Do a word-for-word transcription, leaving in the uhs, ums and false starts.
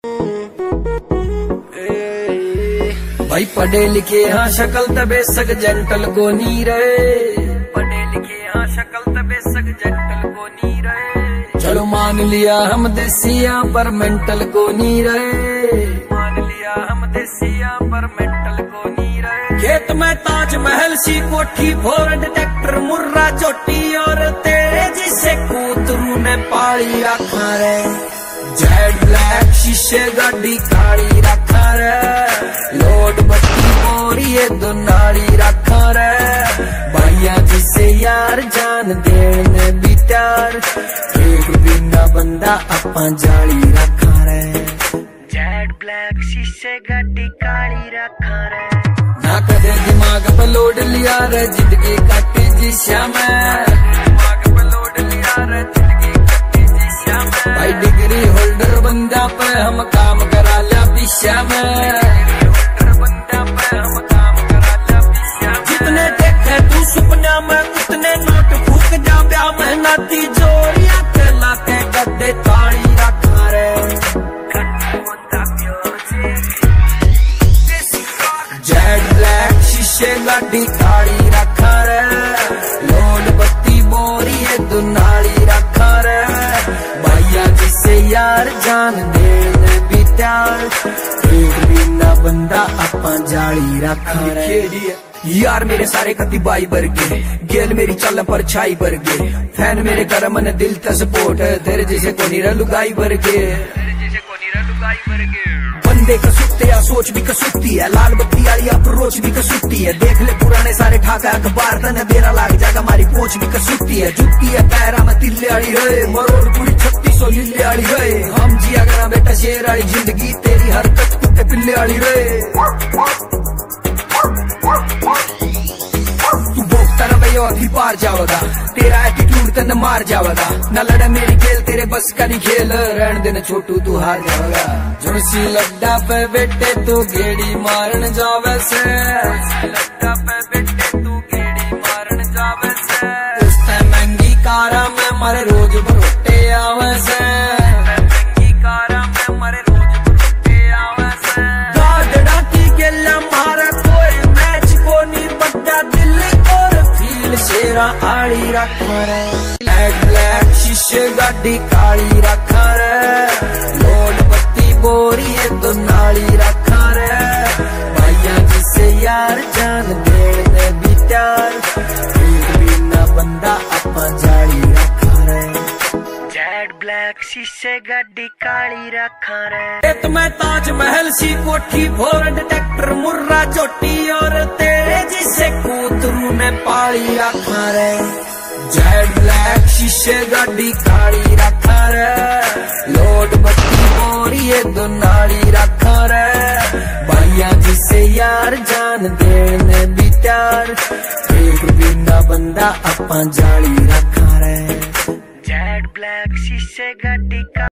भाई पढ़े लिखे हाँ शक्ल तबे सक जेंटल को नी रहे, पढ़े लिखे हाँ शक्ल तबे सक जेंटल को नी रहे। चलो मान लिया हम देसिया पर मेंटल को नी रहे, मान लिया हम देसिया पर मेंटल को नी रहे। खेत में ताजमहल सी कोठी फोर डिटेक्टर मुर्रा चोटी और तेरे जिसे कूतरू ने पाली रखा रे। जेड ब्लैक शीशे गाड़ी काली रखा रे, लोड बत्ती बोरिए दो नाली रखा रे। भैया जिसे यार जान देने भी त्यार, एक बिना बंदा अपा जाली रखा रे। जेड ब्लैक शीशे गाड़ी काली रखा रे। ना कदे दिमाग पे लोड लिया रे, जिंदगी काटी जिस्या में, दिमाग पे लोड लिया रे, जिंदगी काटी जिस्या में। भाई डिग्री होल्डर बंदा पे हम काम करा लिया पिस्या में, बंदा पे हम काम करा लिया पिस्या में। जितने देखे तू सुपना में उतने नोट फूक जा ब्याह में, नाती जोरिया के लाते गड्ढे ताड़ी रखा रे। जेड ब्लैक शीशे गाड़ी काली रखा रे, लोड बत्ती बोरी है दो नाली रखा रे। भैया जिसे यार जान देने भी त्यार, एक बिना बंदा अपा जाली रखा रे। यार मेरे सारे कति बाई बरगे, गेल मेरी चल पर छाई बरगे। फैन मेरे घर मन दिल का सपोर्ट, तेरे जैसे कोनी लुगाई बरगे, तेरे जैसे कोनी लुगाई बरगे। बंदे का सुत्ते या सोच भी कसुत्ती है, लाल बत्ती आली अप्रोच भी कसुत्ती है। देख ले पुराने सारे ठाका अखबार तने बेरा लाग जागा, मारी पोच भी कसुत्ती है। जुत्ती है पैरा में तिल्ले आली रहे, मरोड़ पूरी छत्तीस सौ लिल्ले आली रहे। हम जिया करा बेटा शेर आली जिंदगी, तेरी हरकत कुत्ते पिल्ले आली रहे। तू बोलता ना भैया अभी पार जावगा, तेरा एटीट्यूड तने मार जावगा। न लड़े मेरी खेल तेरे बस का नहीं खेल, रहने देना छोटू तू हार जावगा। जोशी लड्डा पे बेटे तू गेड़ी मारन जावे से, लड्डा पे बेटे तू गेड़ी मारन जावे से। उस टाइम महंगी कारा में मारे रोज भरोटे आवे से, महंगी कारा में मारे रोज भरोटे आवे से। गाजड़ा की गेला मारा कोई मैच को नहीं बड़ा, दिल और फील शेरा आड़ी रखा रे। जेड ब्लैक शीशे गाड़ी काली रखा रे, लोड बत्ती बोरी है दो नाली रखा रे। भैया जिसे यार जान देने भी त्यार, एक बिना बंदा अपा जाली रखा रे। जेड ब्लैक शीशे गाड़ी काली रखा रे। खेत में ताजमहल सी कोठी फोर डिटेक्टर मुर्रा चोटी और तेरे जिसे कूतरू ने पाली रखा रे। जेड ब्लैक शीशे गाड़ी काली रखा रे, लोड बत्ती बोरी है दो नाली रखा रे। भैया जिसे यार जान देने भी त्यार, एक बिना बंदा अपा जाली रखा रे। जेड ब्लैक शीशे गाड़ी